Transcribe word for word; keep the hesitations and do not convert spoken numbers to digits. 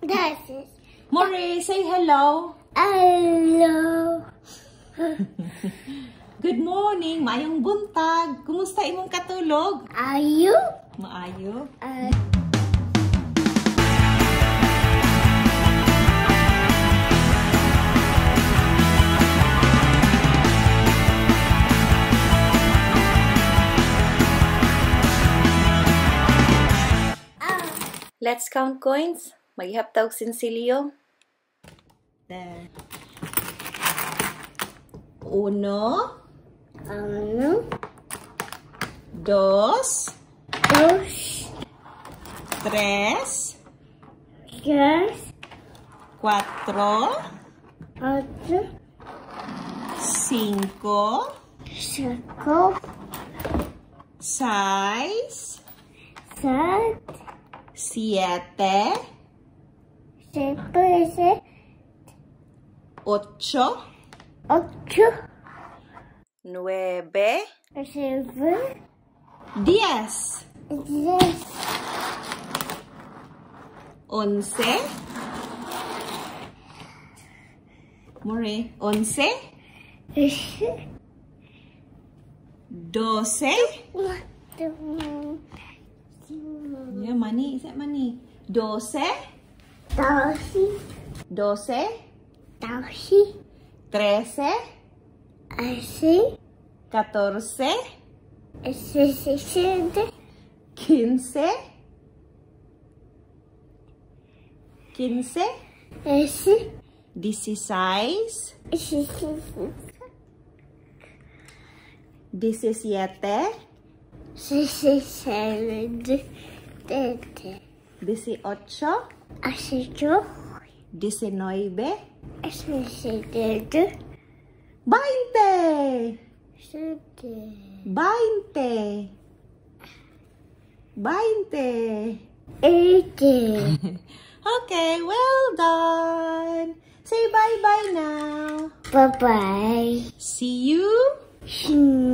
That's it. More, say hello. Hello. Good morning, maayong buntag. Kumusta imong katulog? Ayo. Maayo. Uh, Let's count coins. Maghihapta og sinsilyo. There. Uno. uno, Dos. dos, Tres. tres, Cuatro. cuatro, Cinco. cinco, Seis. seis, Siete. siete, Ocho. ocho, Nueve. nueve, Diez. diez, Once. More. Once. doce, Doce. Yeah, money. Is that money? Doce. doce, Doce. doce, Trece. trece, Catorce. diecisiete, Quince. Quince. dieci, Dieciséis. Diecisiete. diecisiete, Dieciocho. dieciocho, Diecinueve. diecisiete, Veinte. siete, Veinte. Veinte. eighty. Okay, well done. Say bye-bye now. Bye-bye. See you. Hmm.